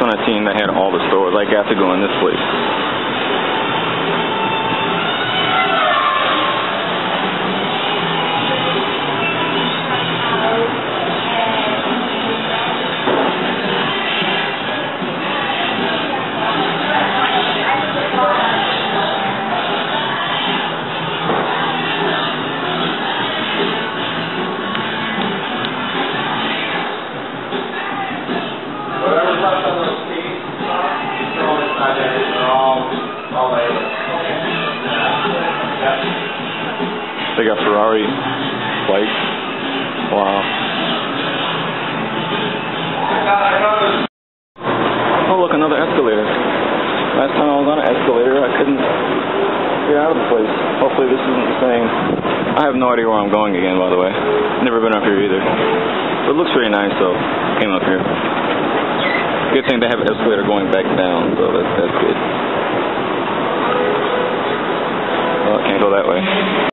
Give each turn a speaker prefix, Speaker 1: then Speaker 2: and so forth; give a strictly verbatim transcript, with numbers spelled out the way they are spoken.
Speaker 1: when I seen they had all the stores. I got to go in this place. They got Ferrari bikes. Wow. Oh, look, another escalator. Last time I was on an escalator, I couldn't get out of the place. Hopefully this isn't the same. I have no idea where I'm going again, by the way. Never been up here either. But it looks very nice, so I came up here. Good thing they have an escalator going back down, so that's, that's good.